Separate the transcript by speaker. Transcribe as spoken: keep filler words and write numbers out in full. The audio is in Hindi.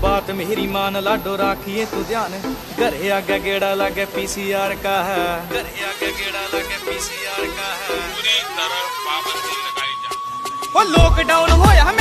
Speaker 1: बात मेरी मान लाडो राखिए तू ध्यान, घरे आगे गेड़ा लगे पीसीआर का है, घरे आगे गेड़ा लगे पीसीआर का है, पूरी तरह पाबंदी लगाई जा। वो लॉकडाउन होया